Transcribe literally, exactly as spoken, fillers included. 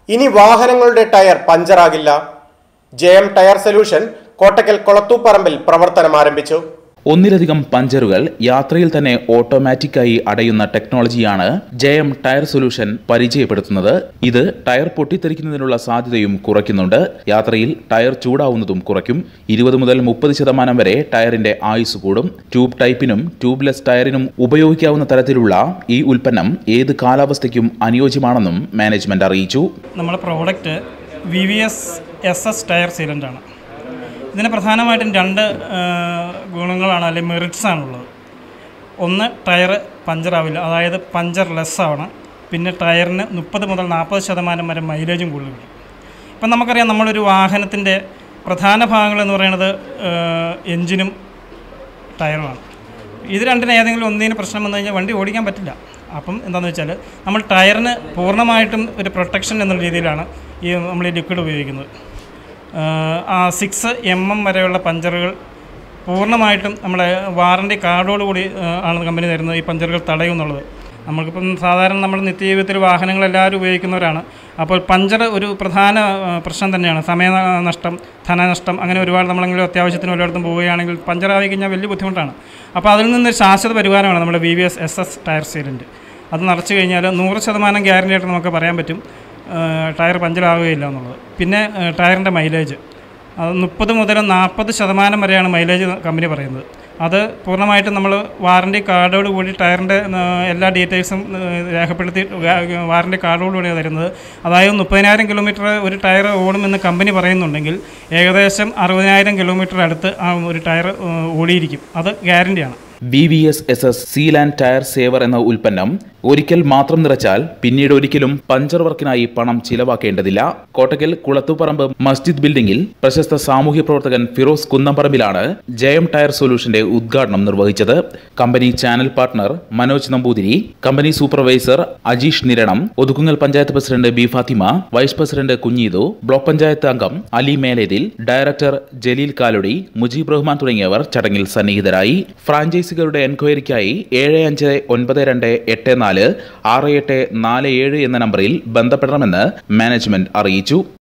ഇനി വാഹനങ്ങളുടെ ടയർ പഞ്ചറാകില്ല. J M tyre solution Kottakkal കൊളത്തൂപ്പറമ്പിൽ പ്രവർത്തനം ആരംഭിച്ചു. ഒന്നിലധികം പഞ്ചറുകൾ യാത്രയിൽ തന്നെ ഓട്ടോമാറ്റിക്കായി അടയുന്ന ടെക്നോളജിയാണ് ജെ എം ടയർ സൊല്യൂഷൻ പരിചയപ്പെടുത്തുന്നത്. ഇത് ടയർ പൊട്ടിത്തെറിക്കുന്നതിനുള്ള സാധ്യതയും കുറയ്ക്കുന്നുണ്ട്. യാത്രയിൽ ടയർ ചൂടാവുന്നതും കുറയ്ക്കും. ഇരുപത് മുതൽ മുപ്പത് ശതമാനം വരെ ടയറിന്റെ ആയുസ് കൂടും. ട്യൂബ് ടൈപ്പിനും ട്യൂബ്ലെസ് ടയറിനും ഉപയോഗിക്കാവുന്ന തരത്തിലുള്ള ഈ ഉൽപ്പന്നം ഏത് കാലാവസ്ഥയ്ക്കും അനുയോജ്യമാണെന്നും മാനേജ്മെന്റ് അറിയിച്ചു. നമ്മുടെ product V V S S S tyre സീലൻ്റാണ്. ഇതിന് പ്രധാനമായിട്ടും രണ്ട് ഗുണങ്ങളാണ്, അല്ലെങ്കിൽ മെറിറ്റ്സ് ആണുള്ളത്. ഒന്ന്, ടയർ പഞ്ചറാവില്ല, അതായത് പഞ്ചർ ലെസ് ആണ്. പിന്നെ ടയറിന് മുപ്പത് മുതൽ നാൽപ്പത് ശതമാനം വരെ മൈലേജും കൂടുതൽ കിട്ടും. ഇപ്പം നമുക്കറിയാം, നമ്മളൊരു വാഹനത്തിൻ്റെ പ്രധാന ഭാഗങ്ങളെന്ന് പറയുന്നത് എൻജിനും ടയറുമാണ്. ഇത് രണ്ടിന് ഏതെങ്കിലും ഒന്നിന് പ്രശ്നം വന്നു കഴിഞ്ഞാൽ വണ്ടി ഓടിക്കാൻ പറ്റില്ല. അപ്പം എന്താണെന്ന് വെച്ചാൽ നമ്മൾ ടയറിന് പൂർണ്ണമായിട്ടും ഒരു പ്രൊട്ടക്ഷൻ എന്നുള്ള രീതിയിലാണ് ഈ നമ്മൾ ഈ ലിക്വിഡ് ഉപയോഗിക്കുന്നത്. സിക്സ് എം എം വരെയുള്ള പഞ്ചറുകൾ പൂർണ്ണമായിട്ടും നമ്മളെ വാറണ്ടി കാർഡോടുകൂടി ആണ് കമ്പനി തരുന്നത്. ഈ പഞ്ചറുകൾ തടയും എന്നുള്ളത് നമ്മൾക്കിപ്പം സാധാരണ നമ്മൾ നിത്യജീവിതത്തിൽ വാഹനങ്ങളെല്ലാവരും ഉപയോഗിക്കുന്നവരാണ്. അപ്പോൾ പഞ്ചർ ഒരു പ്രധാന പ്രശ്നം തന്നെയാണ്. സമയനഷ്ടം, ധനനഷ്ടം, അങ്ങനെ ഒരുപാട് നമ്മളെങ്കിലും അത്യാവശ്യത്തിന് ഒരിടത്തും പോവുകയാണെങ്കിൽ പഞ്ചറായി കഴിഞ്ഞാൽ വലിയ ബുദ്ധിമുട്ടാണ്. അപ്പോൾ അതിൽ നിന്നൊരു ശാശ്വത പരിഹാരമാണ് നമ്മുടെ V V S S S tyre sealant. അത് നിറച്ച് കഴിഞ്ഞാൽ നൂറ് ശതമാനം ഗ്യാരണ്ടി ആയിട്ട് നമുക്ക് പറയാൻ പറ്റും ടയർ പഞ്ചറാവുകയില്ല എന്നുള്ളത്. പിന്നെ ടയറിൻ്റെ മൈലേജ് അത് മുപ്പത് മുതൽ നാൽപ്പത് ശതമാനം വരെയാണ് മൈലേജ് കമ്പനി പറയുന്നത്. അത് പൂർണ്ണമായിട്ടും നമ്മൾ വാറണ്ടി കാർഡോട് കൂടി ടയറിൻ്റെ എല്ലാ ഡീറ്റെയിൽസും രേഖപ്പെടുത്തി വാറണ്ടി കാർഡോട് കൂടിയാണ് തരുന്നത്. അതായത് മുപ്പതിനായിരം കിലോമീറ്റർ ഒരു ടയർ ഓടുമെന്ന് കമ്പനി പറയുന്നുണ്ടെങ്കിൽ ഏകദേശം അറുപതിനായിരം കിലോമീറ്റർ അടുത്ത് ആ ഒരു ടയർ ഓടിയിരിക്കും. അത് ഗ്യാരണ്ടിയാണ്. V V S S S seal and tyre saver എന്ന ഉൽപ്പന്നം ഒരിക്കൽ മാത്രം നിറച്ചാൽ പിന്നീട് ഒരിക്കലും പഞ്ചർ വർക്കിനായി പണം ചിലവാക്കേണ്ടതില്ല. കോട്ടക്കൽ കുളത്തൂപ്പറമ്പ് മസ്ജിദ് ബിൽഡിംഗിൽ പ്രശസ്ത സാമൂഹ്യ പ്രവർത്തകൻ ഫിറോസ് കുന്നംപറമ്പിലാണ് ജെ എം ടയർ സൊല്യൂഷന്റെ ഉദ്ഘാടനം നിർവഹിച്ചത്. Company channel partner Manoj Namboothiri, company supervisor Ajeesh Niranam, Othukkungal panchayat president B Fathima, vice president Kunjeethu, block panchayat അംഗം അലി മേലേതിൽ, ഡയറക്ടർ ജലീൽ കാലൊടി, മുജീബ് റഹ്മാൻ തുടങ്ങിയവർ ചടങ്ങിൽ സന്നിഹിതരായി. ഫ്രാഞ്ചൈസികളുടെ എൻക്വയറിക്കായി ഏഴ് അഞ്ച് ഒൻപത് രണ്ട് എട്ട് നാല് ആറ് എട്ട് നാല് ഏഴ് എന്ന നമ്പറിൽ ബന്ധപ്പെടണമെന്ന് മാനേജ്മെന്റ് അറിയിച്ചു.